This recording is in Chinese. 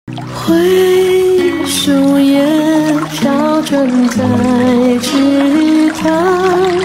灰树叶飘转在枝条。